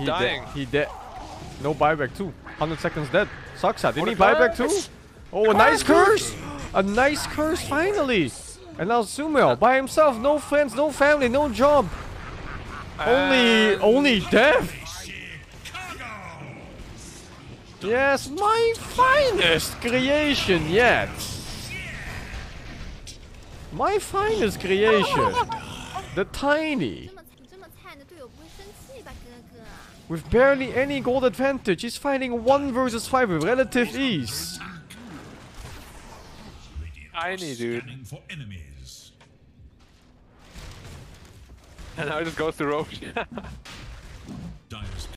dying. He dead. No buyback too. 100 seconds dead. Sucks. Didn't he buyback too? Oh, a nice curse! A nice curse finally. And now SumaiL by himself. No friends, no family, no job. Only death. Yes, my finest creation yet. My finest creation. The Tiny. With barely any gold advantage, he's fighting 1 versus 5 with relative ease. Tiny, dude. And now it just goes to Roche.